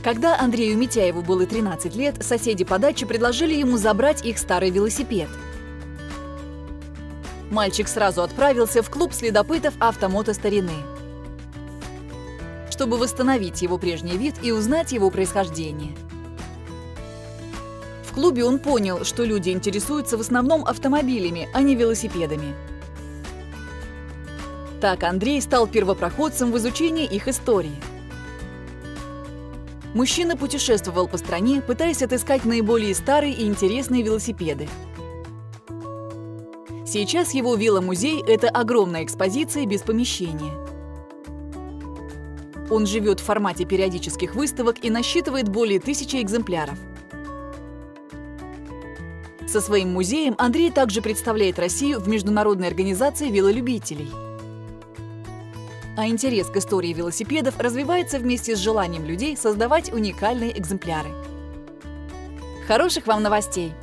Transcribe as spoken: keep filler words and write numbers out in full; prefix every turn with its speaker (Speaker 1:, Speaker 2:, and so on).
Speaker 1: Когда Андрею Митяеву было тринадцать лет, соседи по даче предложили ему забрать их старый велосипед. Мальчик сразу отправился в клуб следопытов автомото старины, чтобы восстановить его прежний вид и узнать его происхождение. В клубе он понял, что люди интересуются в основном автомобилями, а не велосипедами. Так Андрей стал первопроходцем в изучении их истории. Мужчина путешествовал по стране, пытаясь отыскать наиболее старые и интересные велосипеды. Сейчас его веломузей – это огромная экспозиция без помещения. Он живет в формате периодических выставок и насчитывает более тысячи экземпляров. Со своим музеем Андрей также представляет Россию в международной организации велолюбителей. А интерес к истории велосипедов развивается вместе с желанием людей создавать уникальные экземпляры. Хороших вам новостей!